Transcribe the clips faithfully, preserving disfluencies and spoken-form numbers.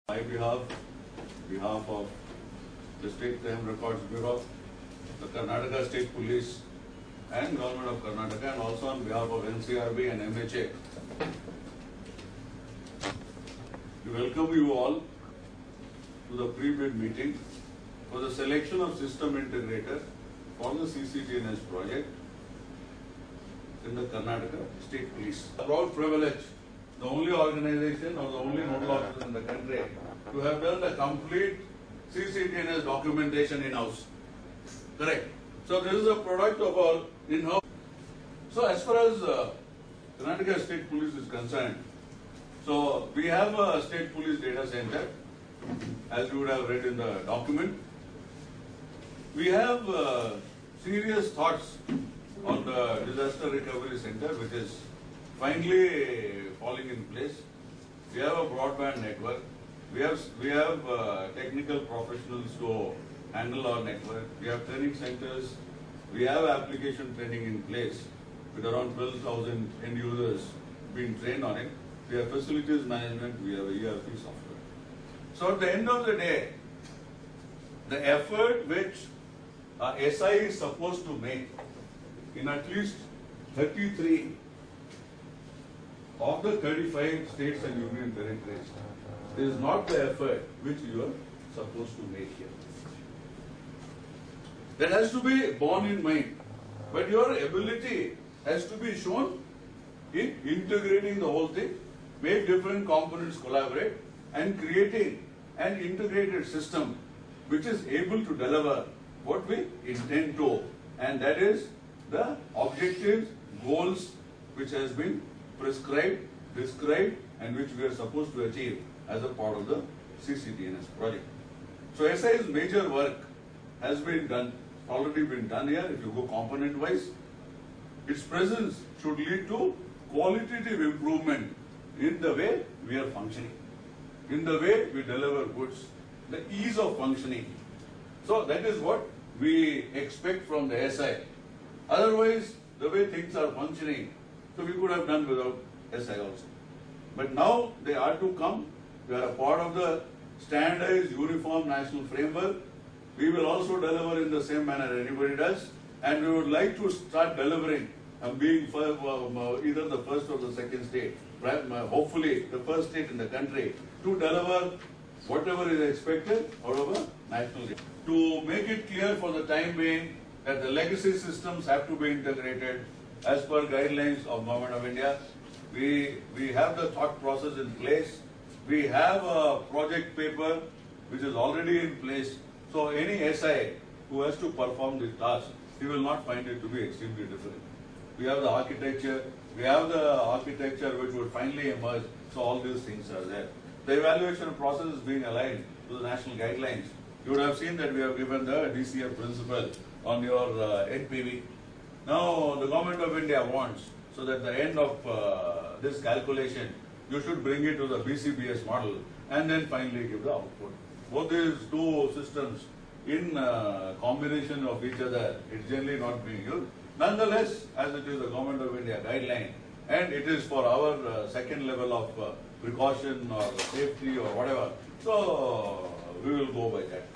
My behalf, behalf of the State Crime Records Bureau, the Karnataka State Police and Government of Karnataka, and also on behalf of N C R B and M H A, we welcome you all to the pre-bid meeting for the selection of system integrator for the C C T N S project in the Karnataka State Police. A proud privilege, the only organization or the only nodal officer in the country to have done the complete C C T N S documentation in-house. Correct. So this is a product of our in-house. So as far as uh, Karnataka State Police is concerned, so we have a State Police Data Center, as you would have read in the document. We have uh, serious thoughts on the Disaster Recovery Center, which is finally falling in place. We have a broadband network. We have we have uh, technical professionals to handle our network. We have training centers. We have application training in place with around twelve thousand end users being trained on it. We have facilities management. We have a E R P software. So at the end of the day, the effort which uh, S I is supposed to make in at least thirty-three of the thirty-five states and union territories is not the effort which you are supposed to make here. That has to be borne in mind. But your ability has to be shown in integrating the whole thing, make different components collaborate, and creating an integrated system which is able to deliver what we intend to, and that is the objectives, goals which has been prescribed, described, and which we are supposed to achieve as a part of the C C T N S project. So S I's major work has been done, already been done here. If you go component wise, its presence should lead to qualitative improvement in the way we are functioning, in the way we deliver goods, the ease of functioning. So that is what we expect from the S I. Otherwise, the way things are functioning, so we could have done without S I also. But now they are to come. We are a part of the standardized uniform national framework. We will also deliver in the same manner anybody does. And we would like to start delivering and being for, uh, either the first or the second state, hopefully the first state in the country, to deliver whatever is expected out of a national game. To make it clear for the time being that the legacy systems have to be integrated as per guidelines of Government of India. We, we have the thought process in place. We have a project paper which is already in place. So any S I who has to perform this task, he will not find it to be extremely difficult. We have the architecture, we have the architecture which would finally emerge. So all these things are there. The evaluation process is being aligned to the national guidelines. You would have seen that we have given the D C F principle on your uh, N P V. Now the Government of India wants, so that the end of uh, this calculation, you should bring it to the B C B S model and then finally give the output. Both these two systems in uh, combination of each other, it's generally not being used. Nonetheless, as it is the Government of India guideline, and it is for our uh, second level of uh, precaution or safety or whatever, so we will go by that.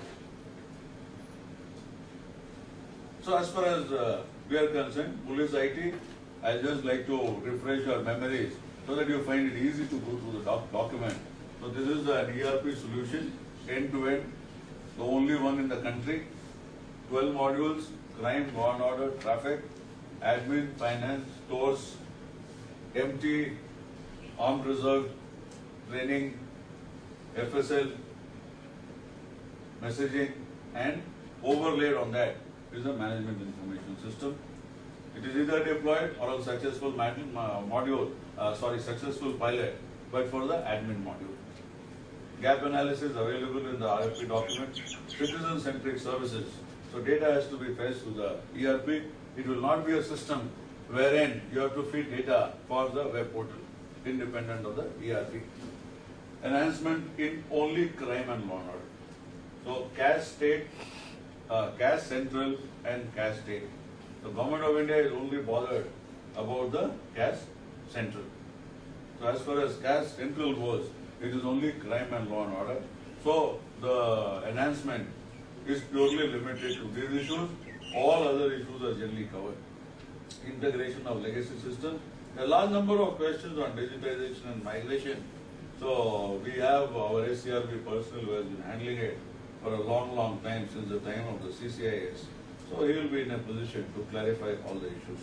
So as far as uh, we are concerned, Police I T, I just like to refresh your memories so that you find it easy to go through the doc document. So this is an E R P solution, end-to-end, the only one in the country, twelve modules, crime, law and order, traffic, admin, finance, stores, M T, armed reserve, training, F S L, messaging, and overlaid on that is the management information system. It is either deployed or a successful module, uh, sorry, successful pilot, but for the admin module. Gap analysis available in the R F P document, citizen-centric services. So data has to be fetched to the E R P. It will not be a system wherein you have to feed data for the web portal, independent of the E R P. Enhancement in only crime and law and order. So C A S state, uh, C A S central and C A S state. The Government of India is only bothered about the C A S central. So as far as C A S central goes, It is only crime and law and order. So the enhancement is purely limited to these issues. All other issues are generally covered. Integration of legacy systems. A large number of questions on digitization and migration. So we have our S C R B personnel who has been handling it for a long, long time, since the time of the C C I S. So he will be in a position to clarify all the issues.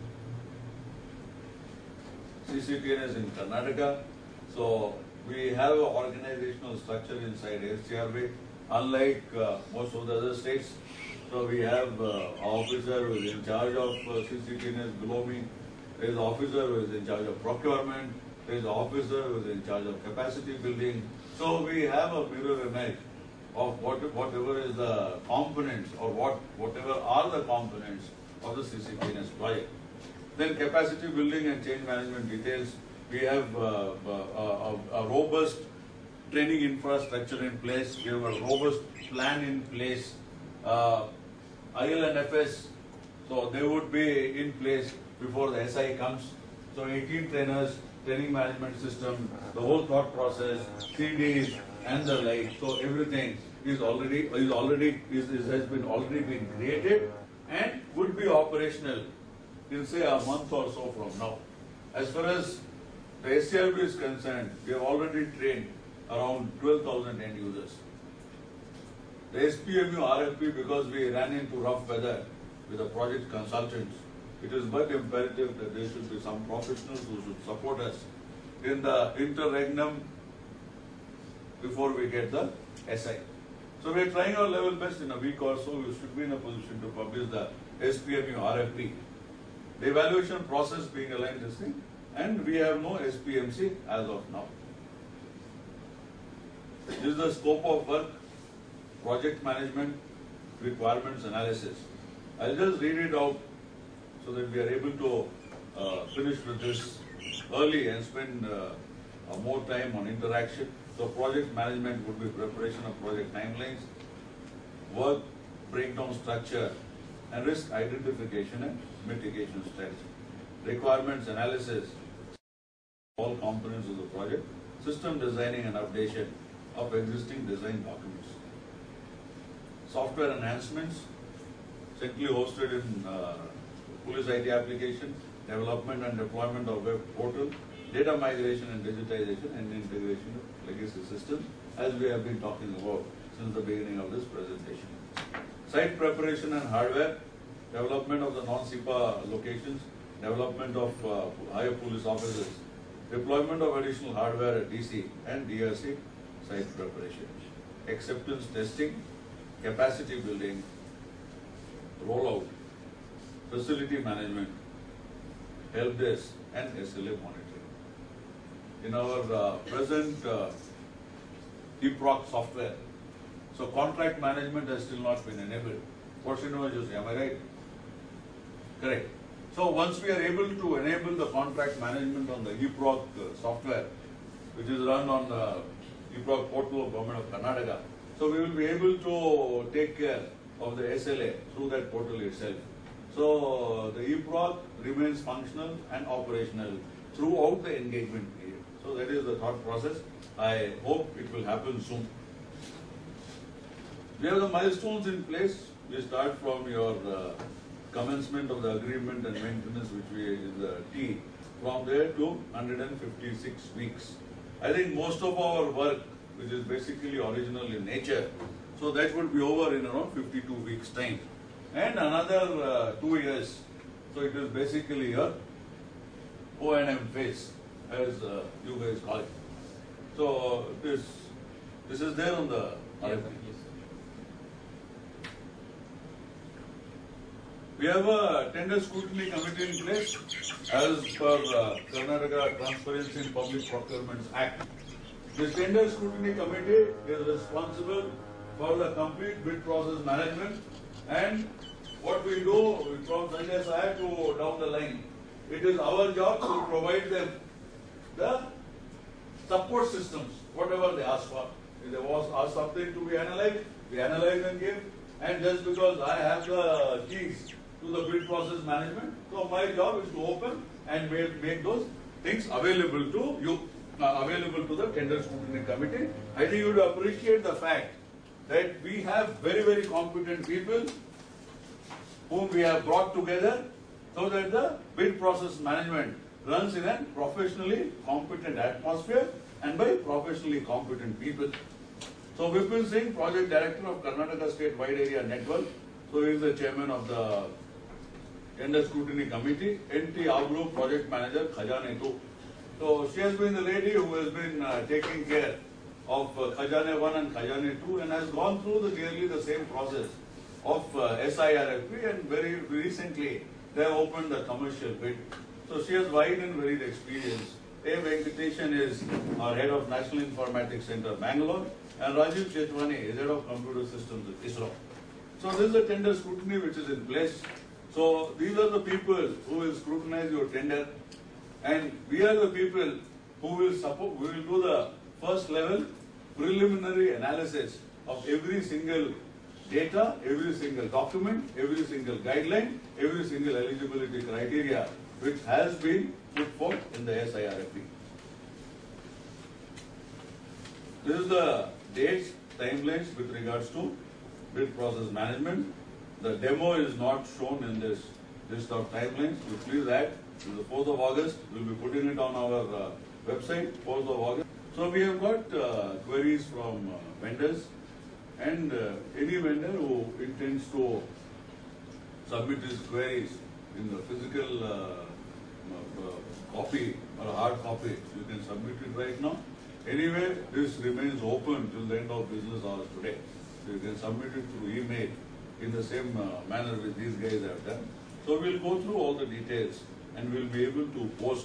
C C T N S in Karnataka. So we have an organizational structure inside S C R B, unlike uh, most of the other states. So we have uh, an officer who is in charge of uh, C C T N S below me. There is an officer who is in charge of procurement. There is an officer who is in charge of capacity building. So we have a mirror image of what, whatever is the components or what whatever are the components of the C C T N S project. Then capacity building and change management details. We have uh, a, a, a robust training infrastructure in place. We have a robust plan in place. Uh, I L and F S, so they would be in place before the S I comes. So eighteen trainers, training management system, the whole thought process, C Ds and the like. So everything is already is already is, is has been already been created and would be operational in say a month or so from now. As far as the S C R B is concerned, we have already trained around twelve thousand end users. The S P M U R F P, because we ran into rough weather with the project consultants, it is but imperative that there should be some professionals who should support us in the interregnum before we get the S I. So we are trying our level best. In a week or so, we should be in a position to publish the S P M U R F P. The evaluation process being aligned this thing, and we have no S P M C as of now. This is the scope of work, project management, requirements analysis. I'll just read it out so that we are able to uh, finish with this early and spend uh, more time on interaction. So project management would be preparation of project timelines, work breakdown structure, and risk identification and mitigation strategy. Requirements analysis, all components of the project, system designing and updation of existing design documents. Software enhancements, centrally hosted in uh, police I T application, development and deployment of web portal, data migration and digitization, and integration of legacy systems, as we have been talking about since the beginning of this presentation. Site preparation and hardware, development of the non-S I P A locations, development of uh, higher police officers, deployment of additional hardware at D C and D R C, site preparation, acceptance testing, capacity building, rollout, facility management, help desk, and S L A monitoring. In our uh, present uh, E P R O C software, so contract management has still not been enabled. What Srinivas you say, am I right? Correct. So once we are able to enable the contract management on the E P R O C uh, software, which is run on the E P R O C portal of Government of Karnataka, so we will be able to take care of the S L A through that portal itself. So the E P R O C remains functional and operational throughout the engagement period. So that is the thought process. I hope it will happen soon. We have the milestones in place. We start from your uh, commencement of the agreement and maintenance, which we is the T, from there to one hundred fifty-six weeks. I think most of our work, which is basically original in nature, so that would be over in around fifty-two weeks time. And another uh, two years, so it is basically your O and M phase, as uh, you guys call it. So this this is there on the R F P. We have a tender scrutiny committee in place as per uh, Karnataka Transparency in Public Procurements Act. This tender scrutiny committee is responsible for the complete bid process management, and what we do from Sanjay Sahai to down the line, it is our job to provide them the support systems, whatever they ask for. If they ask something to be analyzed, we analyze and give. And just because I have the keys to the bid process management, so my job is to open and make, make those things available to you. uh, available to the tender scrutiny committee. I think you would appreciate the fact that we have very, very competent people whom we have brought together so that the bid process management runs in a professionally competent atmosphere and by professionally competent people. So Vipin Singh, Project Director of Karnataka State Wide Area Network, so he is the chairman of the Tender Scrutiny Committee. N T Ablu, Project Manager, Khajane two. So she has been the lady who has been uh, taking care of uh, Khajane one and Khajane two and has gone through the, nearly the same process of uh, S I R F P, and very recently they have opened the commercial bid. So she has wide and varied experience. A. Venkateshan is our head of National Informatics Center, Bangalore, and Rajiv Chetwani is head of computer systems at ISRO. So this is the tender scrutiny which is in place. So these are the people who will scrutinize your tender, and we are the people who will support, we will do the first level preliminary analysis of every single data, every single document, every single guideline, every single eligibility criteria which has been put forth in the S I R F P. This is the dates, timelines with regards to bid process management. The demo is not shown in this list of timelines. You please add, it is the fourth of August. We'll be putting it on our uh, website, fourth of August. So we have got uh, queries from uh, vendors, and uh, any vendor who intends to submit his queries in the physical uh, uh, copy or a hard copy, you can submit it right now. Anyway, this remains open till the end of business hours today. So you can submit it through email in the same uh, manner which these guys have done. So we'll go through all the details and we'll be able to post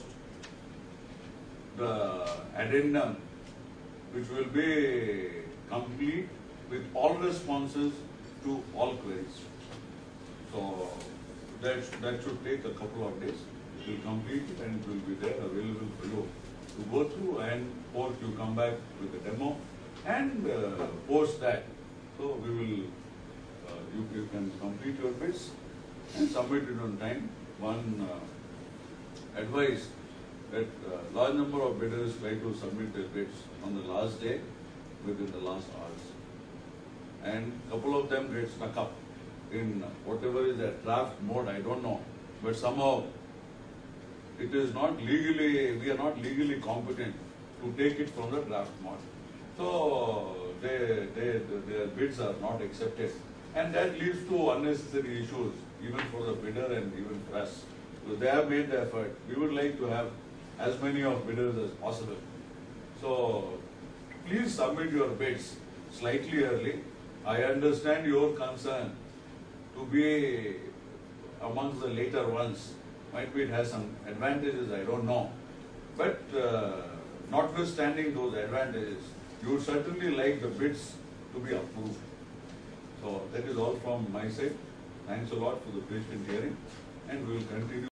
the addendum, which will be complete with all responses to all queries. So that, that should take a couple of days. It will complete it and it will be there available for you to go through, and or you come back with a demo and uh, post that. So we will, uh, you, you can complete your bids and submit it on time. One uh, advice that uh, large number of bidders try to submit their bids on the last day within the last hours. And a couple of them get stuck up in whatever is their draft mode, I don't know. But somehow it is not legally, we are not legally competent to take it from the draft mode. So they, they, their bids are not accepted. And that leads to unnecessary issues, even for the bidder and even for us. So they have made the effort. We would like to have as many of bidders as possible. So please submit your bids slightly early. I understand your concern to be amongst the later ones. Might be it has some advantages, I don't know. But uh, notwithstanding those advantages, you would certainly like the bids to be approved. So that is all from my side. Thanks a lot for the patient hearing, and we will continue.